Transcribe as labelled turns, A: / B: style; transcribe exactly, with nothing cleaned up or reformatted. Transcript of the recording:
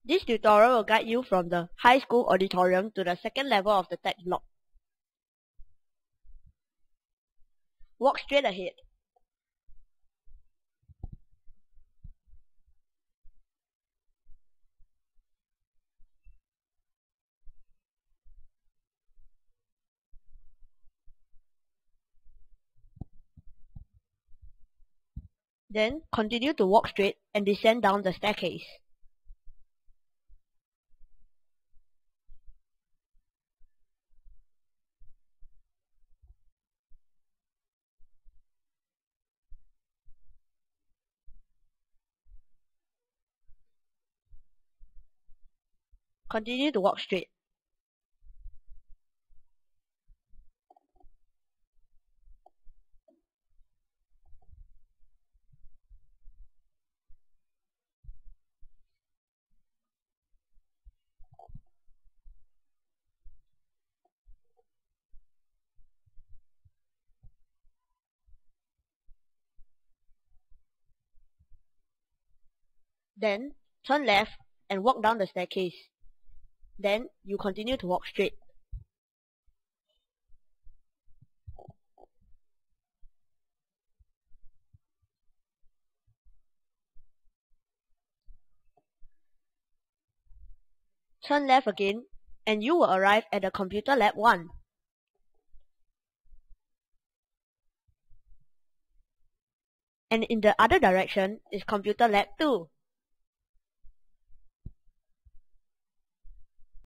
A: This tutorial will guide you from the high school auditorium to the second level of the tech block. Walk straight ahead. Then continue to walk straight and descend down the staircase. Continue to walk straight. Then turn left and walk down the staircase. Then you continue to walk straight. Turn left again and you will arrive at the Computer Lab one. And in the other direction is Computer Lab two.